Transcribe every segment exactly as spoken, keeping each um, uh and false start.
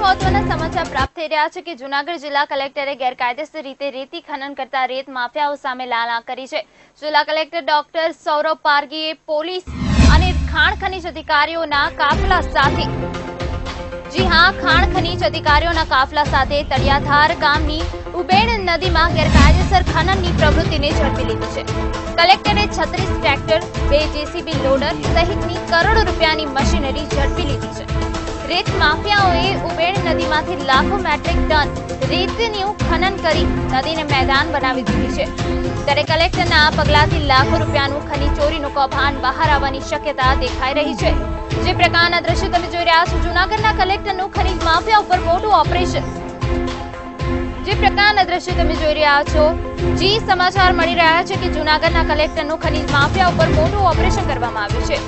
મહત્વના સમાચાર પ્રાપ્ત થઈ રહ્યા છે કે જુનાગઢ જિલ્લા કલેક્ટરે ગેરકાયદેસર રીતે રેતી ખનન કરતા રેત માફિયાઓ સામે લાલ આંખ કરી છે। જિલ્લા કલેક્ટર ડોક્ટર સૌરભ પારગીએ પોલીસ અને ખાણ ખનીજ અધિકારીઓના કાફલા સાથે જી હા ખાણ ખનીજ અધિકારીઓના કાફલા સાથે તળિયાધાર ગામની ઉબેણ નદીમાં ગેરકાયદેસર ખનનની પ્રવૃત્તિને ઝડપી લીધી છે। કલેક્ટરે છત્રીસ ટ્રેક્ટર, બે જેસીબી લોડર સહિતની કરોડો રૂપિયાની મશીનરી ઝડપી લીધી છે। રેત માફિયાઓએ ઉબેણ નદીમાંથી લાખો મેટ્રિક ટન રેતીનું ખનન કરી નદીને મેદાન બનાવી દીધી છે। ત્યારે કલેક્ટરના આ પગલાથી લાખો રૂપિયાનું ખનીજ ચોરીનું કૌભાંડ બહાર આવવાની શક્યતા દેખાઈ રહી છે। જે પ્રકારના દ્રશ્યો તમે જોઈ રહ્યા છો, જૂનાગઢના કલેક્ટરનું ખનીજ માફિયા ઉપર મોટું ઓપરેશન। જે પ્રકારના દ્રશ્યો તમે જોઈ રહ્યા છો, જી સમાચાર મળી રહ્યા છે કે જૂનાગઢના કલેક્ટરનું ખનીજ માફિયા ઉપર મોટું ઓપરેશન કરવામાં આવ્યું છે।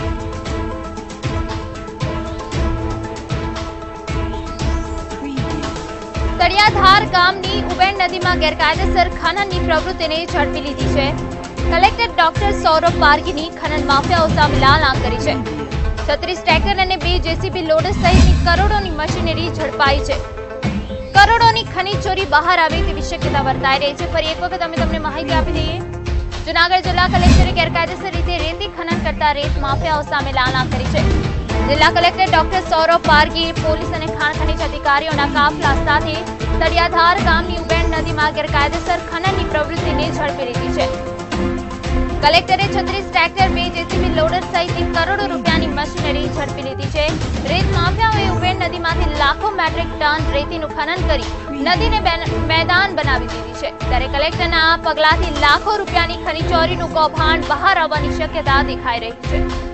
તળિયાધાર ગામની ઉબેણ નદીમાં ગેરકાયદેસર ખનનની પ્રવૃત્તિને ઝડપી લીધી છે। કલેક્ટર ડોક્ટર સૌરભ પારગીની ખનન માફિયાઓ સામે લાલ આંખ કરી છે। છત્રીસ ટ્રેક્ટર અને બે જેસીબી લોડર સહિતની કરોડોની મશીનરી ઝડપાઈ છે। કરોડોની ખનીજ ચોરી બહાર આવે તેવી શક્યતા વર્તાઈ રહી છે। ફરી એક વખત અમે તમને માહિતી આપી દઈએ, જૂનાગઢ જિલ્લા કલેક્ટરે ગેરકાયદેસર રીતે રેતી ખનન કરતા રેત માફિયાઓ સામે લાલ આંખ કરી છે। જિલ્લા કલેક્ટર ડોક્ટર સૌરભ પારગીએ પોલીસ અને ખાણ ખનીજ અધિકારીઓના કાફલા સાથે તળિયાધાર ગામની ઉબેણ નદીમાં ગેરકાયદેસર ખનનની પ્રવૃત્તિને ઝડપી લીધી છે। કલેક્ટરે છત્રીસ ટ્રેક્ટર, બે જેસીબી લોડર સહિતની કરોડો રૂપિયાની મશીનરી ઝડપી લીધી છે। રેત માફિયાઓએ ઉબેણ નદીમાંથી લાખો મેટ્રિક ટન રેતીનું ખનન કરી નદીને મેદાન બનાવી દીધી છે। ત્યારે કલેક્ટરના આ પગલાથી લાખો રૂપિયાની ખનીજ ચોરીનું કૌભાંડ બહાર આવવાની શક્યતા દેખાઈ રહી છે।